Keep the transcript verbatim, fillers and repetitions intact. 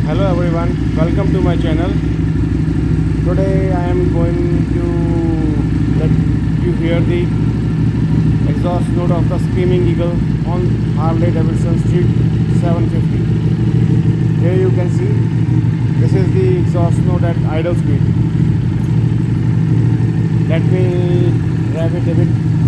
Hello everyone, welcome to my channel. Today I am going to let you hear the exhaust note of the Screaming Eagle on Harley Davidson Street seven fifty. Here you can see this is the exhaust note at idle speed. Let me rev it a bit.